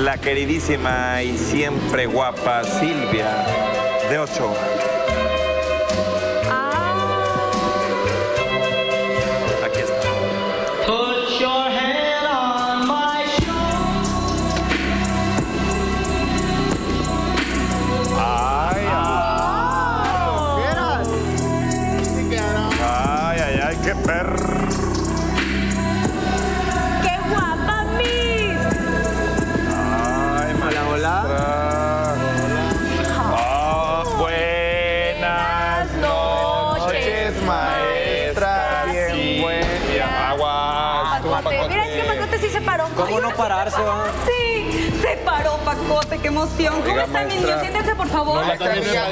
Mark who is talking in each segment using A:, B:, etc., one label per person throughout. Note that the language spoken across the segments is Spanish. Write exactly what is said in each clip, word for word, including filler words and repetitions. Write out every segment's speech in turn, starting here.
A: la queridísima y siempre guapa Silvia de Ochoa. Aquí está.
B: Put your head on my shoulder.
A: Ay, ay, ay, ay, qué perro.
C: ¡Qué guapa, Miss!
A: Ay, hola, hola. Ah, buenas noches, maestra. Bien, buena. Aguas.
C: Pacote. Mira, es que Pacote sí se paró.
D: ¿Cómo no pararse, va?
C: Sí, se paró, Pacote. ¡Qué emoción! ¿Cómo
A: Oiga,
C: están,
A: maestra.
C: niños? Siéntense, por favor.
A: No, también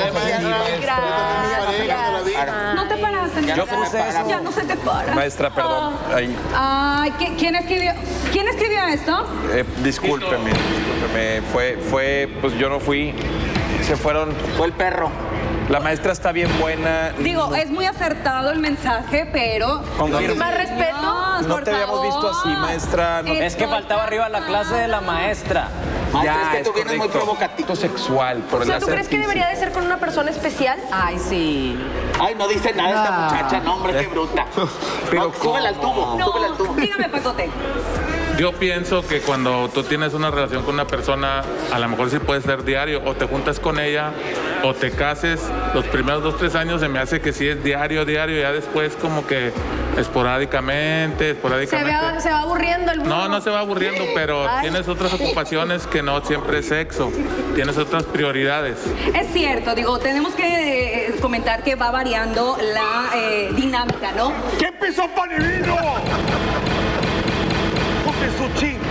C: Gracias. No te paraste,
D: Yo puse eso.
C: Ya no se te para.
A: Maestra, perdón. Ay,
C: Ay, ¿qui- ¿quién escribió? ¿Quién escribió esto?
A: eh, discúlpeme, discúlpeme. Fue, fue, pues yo no fui. Se fueron.
D: Fue el perro.
A: La maestra está bien buena.
C: Digo,
A: No-
C: es muy acertado el mensaje, pero...
D: Confirmo.
C: Más respeto,
A: No
C: por
A: te habíamos
C: favor.
A: visto así, maestra. No-
D: Es que faltaba arriba la clase de la maestra.
A: Ya,
D: es que tú
A: es
D: vienes muy
A: correcto.
D: provocativo.
A: Sexual, por
E: O sea,
A: el
E: ¿tú crees que debería de ser con una persona especial?
C: Ay, sí.
D: Ay, no dice nada esta muchacha, no, hombre, qué bruta.
A: Pero
D: No, súbela al tubo, súbela al
C: No,
D: tubo.
C: dígame, Pacote.
F: Yo pienso que cuando tú tienes una relación con una persona, a lo mejor sí puede ser diario, o te juntas con ella, o te cases, los primeros dos, tres años se me hace que sí es diario, diario, ya después como que esporádicamente,
E: Se
F: esporádicamente.
E: va, se va aburriendo el burro.
F: No, no se va aburriendo, pero
E: Ay.
F: tienes otras ocupaciones que no siempre es sexo, tienes otras prioridades.
C: Es cierto, digo, tenemos que eh, comentar que va variando la eh, dinámica, ¿no?
A: ¿Qué empezó Panivino? ¡Joder, su ching!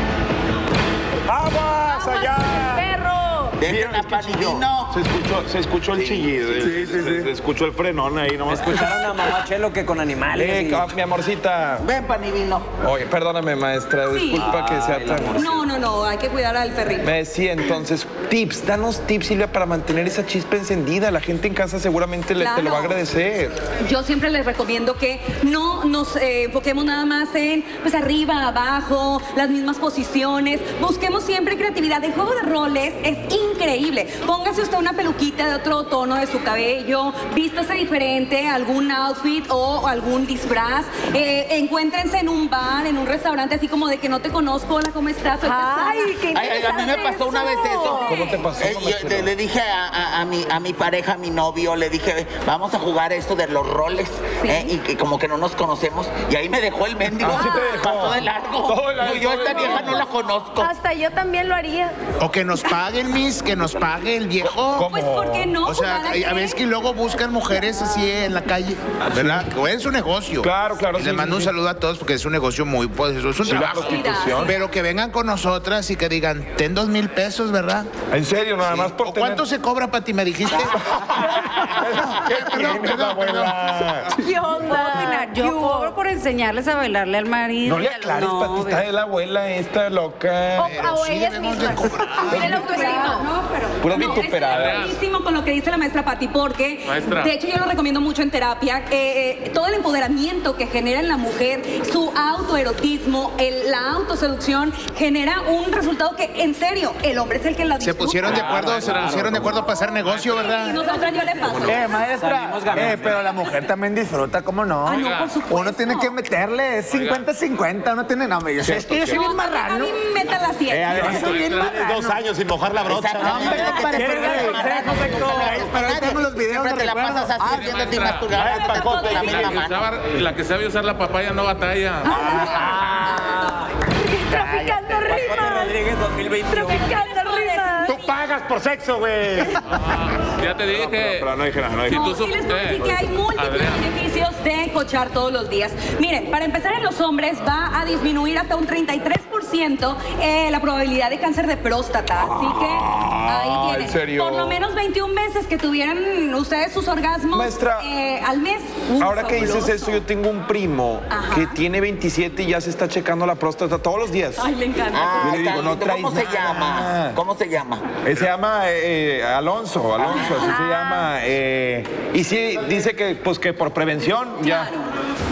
A: ¡Aguas allá!
E: ¡Perro!
D: Dejen a Panivino.
A: Se escuchó, se escuchó el chillido.
D: sí,
A: Sí, sí, sí. Se escuchó el frenón ahí nomás.
D: Escucharon a mamá Chelo que con animales.
A: Eh,
D: y-
A: ah, mi amorcita.
D: Ven, Panivino.
A: Oye, perdóname, maestra.
C: Sí.
A: Disculpa que sea
D: Ay,
A: tan...
C: No, no, no, hay que cuidar al perrito.
A: Me decía entonces, tips, danos tips, Silvia, para mantener esa chispa encendida. La gente en casa seguramente le- te lo va a
C: Claro.
A: agradecer.
C: Yo siempre les recomiendo que no nos eh, enfoquemos nada más en, pues, arriba, abajo, las mismas posiciones. Busquemos siempre creatividad. El juego de roles es increíble. Póngase usted una peluquita de otro tono de su cabello, vístase diferente, algún outfit o algún disfraz. Eh, encuéntrense en un bar, en un restaurante, así como de que no te conozco, hola, ¿cómo estás? Soy
E: Ay, qué
D: Ay, ay, a mí me pasó una vez eso.
A: ¿Cómo te pasó?
D: Eh, yo le, le dije a, a- a mi, a mi pareja, a mi novio, le dije, vamos a jugar esto de los roles. eh, y que como que no nos conocemos. Y ahí me dejó el mendigo.
A: Ah, sí te dejó.
D: Pasó de largo.
A: Todo el-
D: Digo, yo a esta
A: todo el-
D: vieja no la conozco.
E: Hasta yo también lo haría.
G: O que nos paguen, Miss, que nos pague el viejo.
C: Pues, ¿por qué no?
G: O sea,
C: ¿Para
G: a
C: qué?
G: veces que luego buscan mujeres así en la calle, ¿verdad? O es su negocio.
A: Claro, claro,
G: Y
A: sí,
G: les mando
A: sí,
G: un
A: sí.
G: saludo a todos porque es un negocio muy poderoso, es un
A: Sí, la
G: trabajo.
A: prostitución.
G: Pero que vengan con nosotras y que digan, ten dos mil pesos, ¿verdad?
A: En serio, nada más por
G: ¿O cuánto se cobra, Pati? ¿Me dijiste?
A: ¿Qué tienes, abuela?
C: ¿Qué onda?
H: Yo cobro por enseñarles a bailarle al marido.
A: No
H: y
A: le
H: a los
A: aclares, Pati,
H: novios.
A: está de la abuela esta loca.
E: O, o
G: sí
E: ellas
G: debemos de
E: mismas.
G: cobrar.
E: Mira el autoestima.
C: No, pero...
A: Pura
C: no,
A: vituperada.
C: estoy buenísimo con lo que dice la maestra Pati, porque
F: Maestra.
C: de hecho yo lo recomiendo mucho en terapia. eh, eh, todo el empoderamiento que genera en la mujer, su autoerotismo, el- la autoseducción, genera un resultado que, en serio, el hombre es el que la
G: Se
C: disfruta.
G: pusieron de acuerdo, se pusieron de acuerdo para hacer negocio,
C: Y
G: ¿verdad?
C: nosotras yo le paso.
I: Eh, maestra,
D: Salimos ganando.
I: eh, pero la mujer también disfruta, ¿cómo no?
C: Ah, no, por supuesto.
I: Uno tiene que meterle, es cincuenta cincuenta, uno tiene... No, yo sé, es que yo soy
C: No,
I: bien
C: A
I: marrano.
C: mí métala así.
I: Eh, a ver, yo soy bien marrano.
A: Dos años sin mojar la brocha.
D: Exactamente.
I: hombre, ¿quieres ver el consejo, Héctor? Pero ahí tenemos los videos
D: Siempre
I: de
D: te la
I: recuerdo.
D: pasas así, haciendo ti
F: maestra.
D: masturbar
A: Ay, Pacote,
D: con la
F: La
D: misma
F: que,
D: mano.
F: usaba- la que sabe usar la papaya no batalla.
E: Traficando rimas.
D: Rodríguez dos mil veintiuno.
E: Traficando rimas.
A: Tú pagas por sexo, güey.
F: Ya te dije.
A: Pero no dije nada, no dije
F: Si
C: No,
F: tú
C: sí les
F: sup-
C: puedo decir que hay múltiples
F: Adrián.
C: beneficios de cochar todos los días. Miren, para empezar en los hombres va a disminuir hasta un treinta y tres por ciento eh, la probabilidad de cáncer de próstata. Así que ahí tienen.
A: ¿en serio?
C: Por lo menos veintiún meses que tuvieran ustedes sus orgasmos
A: Maestra,
C: eh, al mes. Uy,
A: Ahora que dices
C: fabuloso.
A: eso, yo tengo un primo
C: Ajá.
A: que tiene veintisiete y ya se está checando la próstata todos los días.
C: Ay, le encanta.
D: Ah,
A: Yo le digo,
D: tan
A: no
D: lindo.
A: traes
D: ¿Cómo se
A: nada.
D: llama? ¿Cómo se llama?
A: Él se llama eh, eh, Alonso, Alonso, así se llama. eh, y sí, dice que pues que por prevención ya.
C: Claro.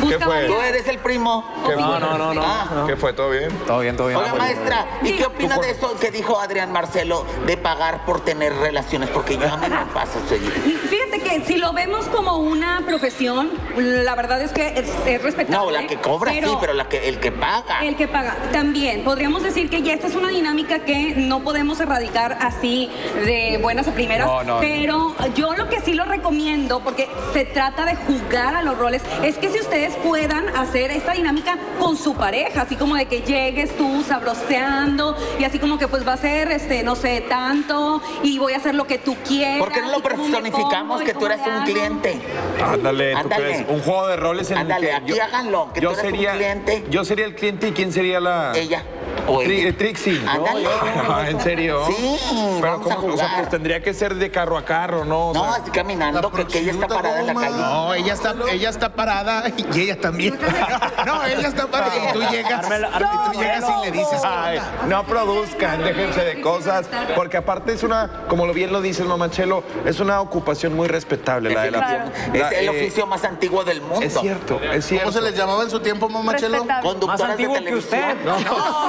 C: busca
J: fue?
C: varias-
D: Tú eres el primo.
J: No, no, no, no.
D: Ah.
J: ¿Qué fue? ¿Todo bien?
I: Todo bien, todo bien.
D: Oiga, maestra, ¿y qué opina de eso que dijo Adrián Marcelo de pagar por tener relaciones? Porque yo a mí me pasa seguir.
C: Fíjate que si lo vemos como una profesión, la verdad es que es, es respetable.
D: No, la que cobra sí, pero la que, el que paga.
C: El que paga. También podríamos decir que ya esta es una dinámica que no podemos erradicar así de buenas a primeras.
I: No, no,
C: pero yo lo que sí lo recomiendo, porque se trata de jugar a los roles, es que si ustedes puedan hacer esta dinámica con su pareja, así como de que llegues tú sabroseando y así como que pues va a ser, este, no sé, tanto y voy a hacer lo que tú quieras.
D: ¿Por qué no lo
C: y cómo me
D: personificamos
C: pongo y
D: que tú
C: cómo
D: eres
C: le
D: un
C: hago?
A: Ándale,
D: cliente?
A: tú
D: Ándale.
A: crees, un juego de roles en
D: Ándale,
A: el que
D: aquí háganlo, que
A: yo
D: tú eres un
A: sería,
D: cliente.
A: Yo sería el cliente y quién sería la...
D: Ella. O
A: Tri-
D: ella.
A: eh, Trixie.
D: Ándale.
A: Ah, ¿en serio?
D: Sí,
A: Pero
D: vamos a
A: ¿cómo? O sea,
D: jugar.
A: pues tendría que ser de carro a carro, ¿no? O
D: No,
A: sea,
D: así caminando, que, que ella está parada en la calle.
G: No, ella está, ella está parada y ella también. No, ella está parada y tú llegas. Y tú llegas y le dices,
A: ay, no produzcan, déjense de cosas, porque aparte es una, como lo bien lo dice el mamachelo, es una ocupación muy respetable la de la...
D: Es
A: la-
D: el
A: eh,
D: oficio más antiguo del mundo.
A: Es cierto, es cierto.
G: ¿cómo se les llamaba en su tiempo, mamachelo?
E: Respetable.
D: Conductoras
I: Más antiguo
D: de
I: que
D: televisión.
I: usted.
D: No.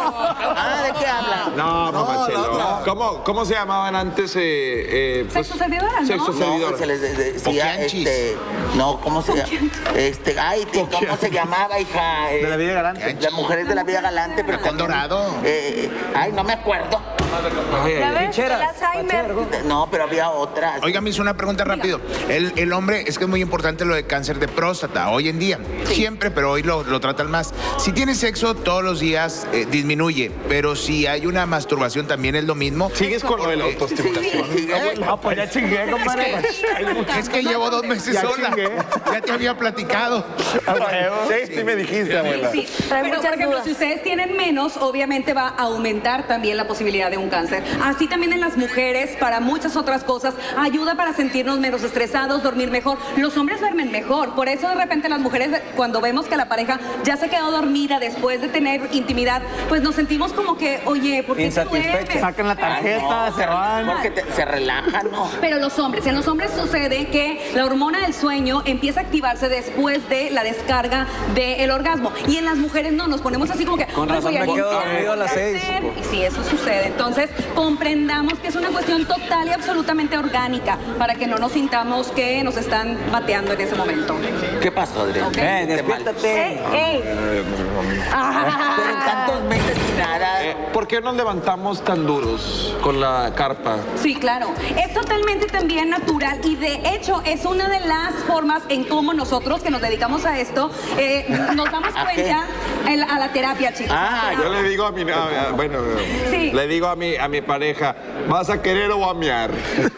D: Ah, ¿de qué habla?
A: No, mamachelo.
G: la otra.
A: ¿Cómo, ¿Cómo se llamaban antes? Eh, eh, pues,
C: Sexo servidoras, ¿no?
A: Sexo
C: No,
A: servidoras.
D: No, se les de- decía,
G: Poquianchis.
D: este, no, ¿cómo se llama? Este, ay, ¿cómo
A: Poquianchis.
D: se llamaba, hija? Eh,
I: De la vida galante.
D: Las mujeres de la vida galante, pero
G: Con
D: también-
G: Dorado.
D: Eh, ay, no me acuerdo.
E: ¿Ya ves? El
I: Ficheras,
E: Alzheimer.
D: No, pero había otras.
G: Oiga, me hizo una pregunta rápido. El, el hombre, es que es muy importante lo de cáncer de próstata hoy en día. Siempre, pero hoy lo, lo tratan más. Si tienes sexo todos los días, eh, disminuye. Pero si hay una masturbación, también es lo mismo.
A: ¿Sigues con lo de la
G: Porque-
A: autoestimulación?
D: Sí, sí, abuela.
I: No, pues ya chingué, compadre.
G: Es que llevo dos meses
I: Ya
G: sola.
I: chingué.
G: Ya te había platicado.
A: Sí, sí me dijiste, abuela.
C: Sí,
E: Trae
C: pero
E: muchas
C: por ejemplo,
E: dudas.
C: si ustedes tienen menos, obviamente va a aumentar también la posibilidad de un cáncer. Así también en las mujeres, para muchas otras cosas, ayuda para sentirnos menos estresados, dormir mejor. Los hombres duermen mejor, por eso de repente las mujeres, cuando vemos que la pareja ya se quedó dormida después de tener intimidad, pues nos sentimos como que, oye, ¿por qué te duermes?
I: Sacan la tarjeta,
D: Ay, no,
I: se van.
D: Porque te- se relajan, ¿no?
C: Pero los hombres, en los hombres sucede que la hormona del sueño empieza a activarse después de la descarga del orgasmo. Y en las mujeres no, nos ponemos así como que...
I: Con
C: "Ay,
I: razón
C: voy a
I: me quedo
C: limpiar,
I: dormido a las
C: voy
I: seis".
C: hacer". Y sí, eso sucede. Entonces, comprendamos que es una cuestión total y absolutamente orgánica para que no nos sintamos que nos están bateando en ese momento.
D: ¿Qué pasó, Adrián?
C: Ok.
I: Eh,
D: Te mal.
I: despiértate.
E: Ey, ey.
D: Pero en tantos meses y nada.
A: Eh, ¿Por qué nos levantamos tan duros con la carpa?
C: Sí, claro. Es totalmente también natural y de hecho es una de las formas en cómo nosotros que nos dedicamos a esto eh, nos damos
D: ¿A qué?
C: cuenta en la- a la terapia, chicos.
D: Ah,
A: Yo le digo a mi, a- a- bueno,
C: Sí.
A: le digo a mi, a mi pareja, ¿vas a querer o a mear?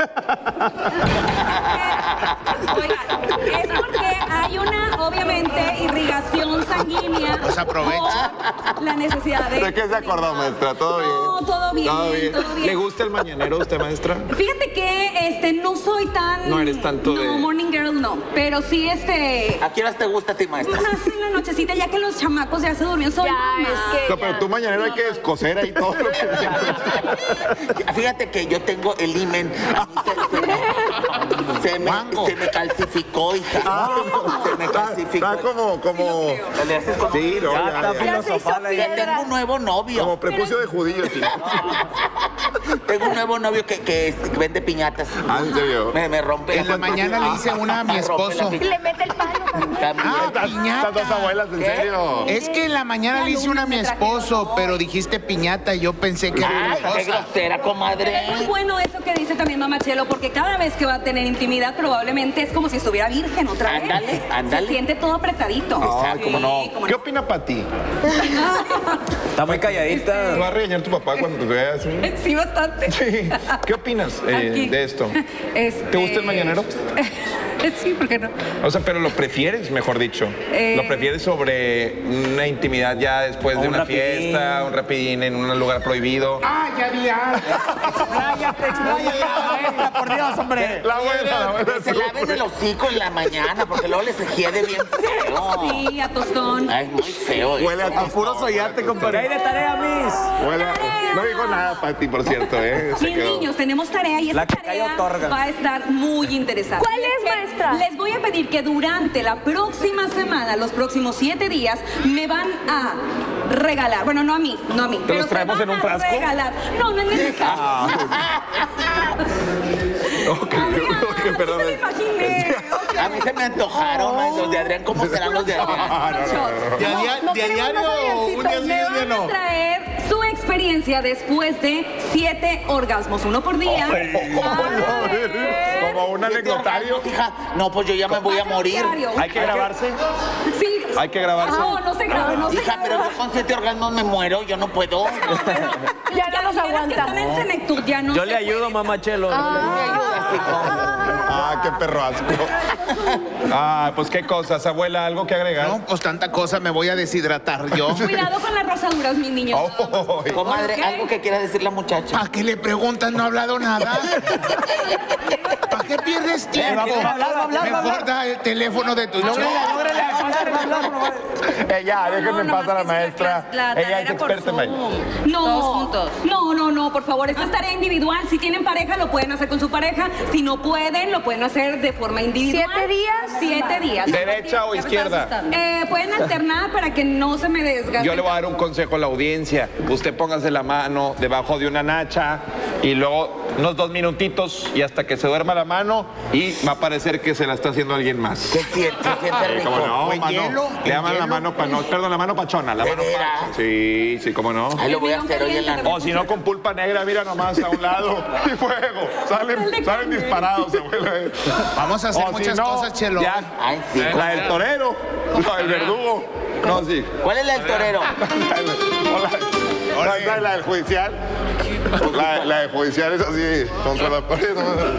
C: Oigan, es porque hay una, obviamente, irrigación sanguínea.
G: Pues aprovecha.
C: por La necesidad de...
A: ¿De qué se acordó, maestra? ¿Todo bien?
C: No, todo bien, todo bien.
A: ¿Le gusta el mañanero a usted, maestra?
C: Fíjate que este, no soy tan...
A: No eres tanto
C: no,
A: de-
C: morning girl no, pero sí este...
D: ¿A qué horas te gusta a ti, maestra?
C: Más en la nochecita, ya que los chamacos ya se durmieron. Soy
E: Ya,
C: mamá.
E: es que-
A: No, pero tú mañanero hay que descoser ahí todo lo que...
D: Fíjate que yo tengo el himen. A mí se, se- se me,
G: Juanjo.
D: se me calcificó, hija. Se me calcificó.
A: Está como, como...
D: Le haces como-
A: Sí, no,
I: Ya
A: ya,
I: está
A: ya.
E: Ya se hizo
I: filosofal ahí.
D: Que tengo
E: piedra.
D: un nuevo novio.
A: Como prepucio de judío, chica.
D: Tengo un nuevo novio que, que, es- que vende piñatas.
A: Ah, ¿en serio?
D: Me, me rompe.
G: En la mañana le hice una a mi
D: Me rompe la
G: esposo.
E: Y le mete el palo también.
D: También.
G: Ah, piñata.
A: Estas dos abuelas, ¿en
D: ¿Qué?
A: serio?
G: Es que en la mañana le hice una a mi esposo, pero dijiste piñata y yo pensé que era
D: Ay,
G: una
D: qué
G: cosa.
D: grosera,
C: Pero
D: comadre.
C: es muy bueno eso que dice también Mamá Chelo, porque cada vez que va a tener intimidad probablemente es como si estuviera virgen otra vez.
D: Ándale, ándale.
C: Se siente todo apretadito.
A: Ay,
C: Sí,
A: cómo no.
C: cómo
A: ¿Qué
C: no.
A: opina Pati?
I: Está muy calladita.
A: ¿Te va a regañar tu papá cuando te veas?
C: Sí, bastante.
A: Sí. ¿Qué opinas eh,
C: Aquí.
A: de esto?
C: Este-
A: ¿Te gusta el mañanero?
C: Sí, ¿por qué no?
A: O sea, pero lo prefieres, mejor dicho.
C: Eh.
A: Lo prefieres sobre una intimidad ya después
I: O
A: de
I: un
A: una
I: rapidín.
A: fiesta, un rapidín en un lugar prohibido.
G: Ah, ya vi algo.
I: Expláyate, expláyate, maestra, por Dios, hombre.
A: La abuela, la abuela.
D: Que se laven el hocico en la mañana, porque luego les hiede bien feo.
C: Sí, a tostón.
D: Ay, muy feo. eso.
A: Huele a
I: A puro soyate, compadre. ¿Qué hay de tarea, Miss?
A: Huele a- No dijo nada, Pati, por cierto, ¿eh? Se
C: Bien,
A: quedó.
C: niños, tenemos tarea y esa
I: La que calla
C: tarea
I: otorga.
C: va a estar muy interesante.
E: ¿Cuál es,
C: ¿Qué
E: maestra? maestra.
C: Les voy a pedir que durante la próxima semana, los próximos siete días, me van a regalar. Bueno, no a mí, no a mí.
A: ¿Te los traemos
C: se van
A: en un
C: a
A: frasco?
C: regalar. No, no es necesario.
A: Ah. Ok,
C: Adrián,
A: ok, perdón.
C: sí me lo imaginé.
D: A mí se me antojaron ay, los de Adrián. ¿Cómo serán los de Adrián?
A: Ah, no, no, no.
I: ¿De a dia-
E: no
I: de a
E: queremos
I: diario
E: más
I: o un día sí,
C: Me
I: un día
C: van
I: no?
C: a traer su experiencia después de siete orgasmos, uno por día. A ver.
A: Como un anecdotario.
D: Hija, no, pues yo ya me voy a morir.
A: ¿Hay que grabarse?
C: Sí.
A: Hay que grabarse.
C: No, no se graba, no se
D: Hija, pero
C: graba.
D: yo con siete orgasmos me muero, yo no puedo.
E: Ya no nos
C: las que
E: aguanta.
C: están en senectud ya no
J: Yo
C: se
J: le ayudo,
C: pueden.
J: mamachelo.
A: Ah, qué perro asco. Ah, pues qué cosas, abuela, ¿algo que agregar?
G: No, pues tanta cosa, me voy a deshidratar yo.
C: Cuidado con las rosaduras, mis niños.
A: Oh,
D: Comadre,
C: Ok.
D: algo que quiera decir la muchacha.
G: ¿Para qué le preguntas? No ha hablado nada. ¿Para qué pierdes tiempo?
J: va a hablar, va a hablar, va a
G: Mejor
J: hablar.
G: da el teléfono de tu
J: Lógrele,
G: show.
J: lógrele, hablar, hablar.
A: Eh, ya, déjenme
C: No,
A: pasar a la
C: nomás que sí,
A: maestra.
C: la- la
A: Ella es
C: tarea por
A: experta en baile.
C: Zoom. No,
H: Todos juntos.
C: No, no, no, por favor, esta es tarea individual. Si tienen pareja, lo pueden hacer con su pareja. Si no pueden, lo pueden hacer de forma individual.
E: ¿Siete días?
C: Siete días.
A: ¿Derecha o
C: Ya me estás
A: izquierda?
C: asustando. Eh, pueden alternar para que no se me desgaste.
A: Yo le voy a dar un consejo a la audiencia. Usted póngase la mano debajo de una nacha y luego unos dos minutitos y hasta que se duerma la mano y va a parecer que se la está haciendo alguien más.
D: Se siente, se siente
A: Sí,
D: rico.
A: ¿cómo no,
G: ¿O en
A: mano?
G: hielo?
A: Le
G: ¿En
A: llaman la
G: hielo?
A: mano pa- no, perdón, la mano pachona. La
D: ¿De
A: mano
D: veras?
A: pa- Sí, sí, cómo no.
D: Ahí lo voy a hacer hoy en la noche.
A: O si no, con pulpa negra, mira nomás a un lado y fuego. Salen, salen disparados, abuela.
G: Vamos a hacer
A: O si
G: muchas
A: no,
G: cosas, Chelo.
A: ya.
D: Ay, sí.
A: La del torero, la del verdugo. No, sí.
D: ¿Cuál es la del torero?
A: O la, la, la del judicial. La, la del judicial es así, contra la pared.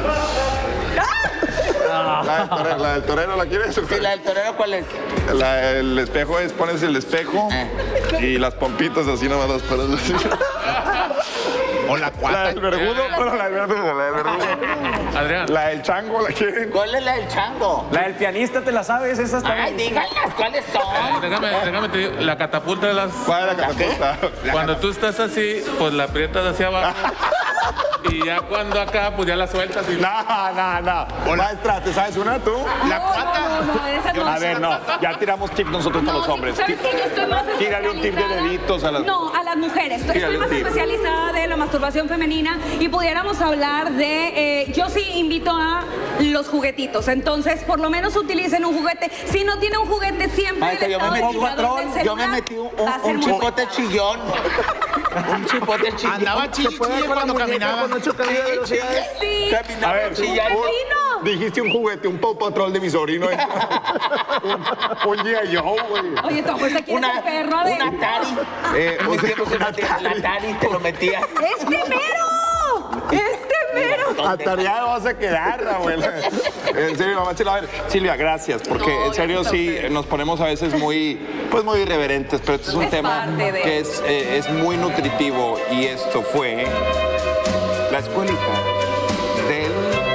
A: La del torero, la, del torero, ¿la quieres?
D: Sí, la del torero, ¿cuál es?
A: La- el espejo es, pones el espejo y las pompitas así nomás las paras así.
G: O la
A: La
G: cuata.
A: del verdugo, bueno, la del verdugo, la del verdugo.
F: Adrián.
A: La del chango, ¿la quieren?
D: ¿Cuál es la del chango?
J: La del pianista, ¿te la sabes? Esa está
D: Ay,
J: bien.
D: díganlas, ¿cuáles
F: Eh,
D: son?
F: Déjame, déjame te digo, la catapulta de las...
A: ¿Cuál es la catapulta?
F: Cuando tú estás así, pues la aprietas hacia abajo. Y ya cuando acá, pues ya la sueltas y...
A: No, no, no. Maestra, ¿te sabes una tú?
G: La
C: No,
G: cuata.
C: no, no, esa no.
A: A ver, no. Ya tiramos tips nosotros para los
C: No,
A: hombres.
C: ¿sabes qué? Yo estoy más
A: Tírale un tip de
C: especializada-
A: deditos a las...
C: No, a las mujeres. Estoy,
A: Tírale
C: estoy
A: un
C: más
A: tip.
C: especializada de la masturbación femenina y pudiéramos hablar de... eh, yo sí invito a los juguetitos. Entonces, por lo menos utilicen un juguete. Si no tiene un juguete, siempre
D: Maestra,
C: el
D: yo me
C: estado
D: metí,
C: de vibrador del
D: yo me
C: celular
D: metí un,
C: va a ser
D: un, un
C: muy
D: chipote chillón. Un chipote chillón.
G: Andaba chille chille cuando caminaba.
J: Con ocho cambios de velocidad.
C: Sí.
D: Caminaba
A: A ver,
D: chillando.
A: un- dijiste un juguete, un Paw Patrol de mi sobrino. ¿eh? un un G I. Joe, güey.
C: Oye, tú apuesta quién es
D: Una,
C: el perro de...
D: un Atari.
A: Eh,
D: En
A: o
D: mis
A: sea,
D: tiempos se
A: un
D: metía el Atari, te lo metía.
C: ¡Este mero! ¡Este mero!
A: Atareado vas a quedar, abuela. En serio, mamá Chela. A ver, Silvia, gracias, porque
C: No,
A: en serio
C: gracias a
A: sí
C: ustedes.
A: nos ponemos a veces muy, pues muy irreverentes, pero este es un
C: Es
A: tema
C: parte de-
A: que es, eh, es muy nutritivo y esto fue la escuelita del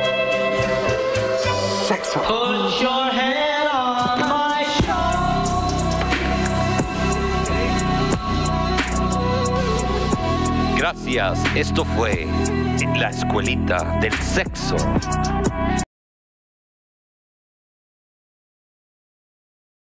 A: sexo.
B: Put your head on my shoulder.
K: Gracias, esto fue la escuelita del sexo.